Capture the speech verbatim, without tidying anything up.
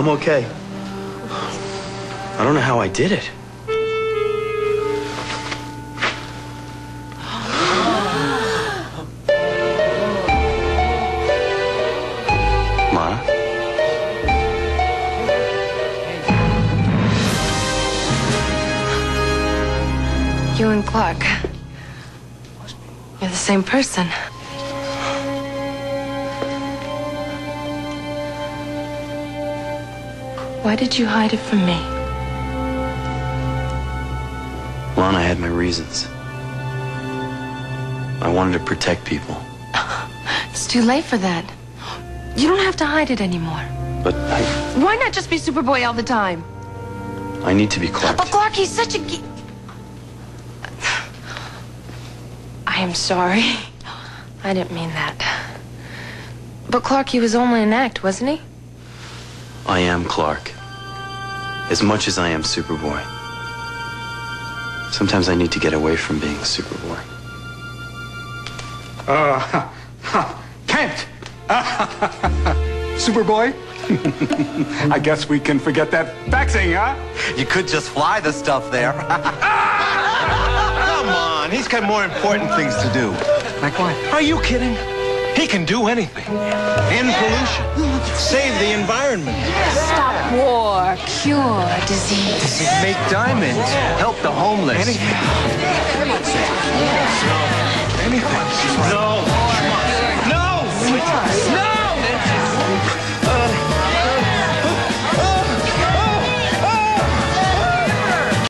I'm okay. I don't know how I did it. Lana? You and Clark. You're the same person. Why did you hide it from me? Lana, I had my reasons. I wanted to protect people. It's too late for that. You don't have to hide it anymore. But I... Why not just be Superboy all the time? I need to be Clark. But Clark, he's such a... ge- I am sorry. I didn't mean that. But Clark, he was only an act, wasn't he? I am Clark. As much as I am Superboy. Sometimes I need to get away from being Superboy. Uh, Kent! Superboy? I guess we can forget that faxing, huh? You could just fly the stuff there. Come on, he's got more important things to do. Like what? Are you kidding? He can do anything. End pollution. Save the environment. Stop war, cure disease. Make diamonds. Help the homeless. Anything. Anything. No.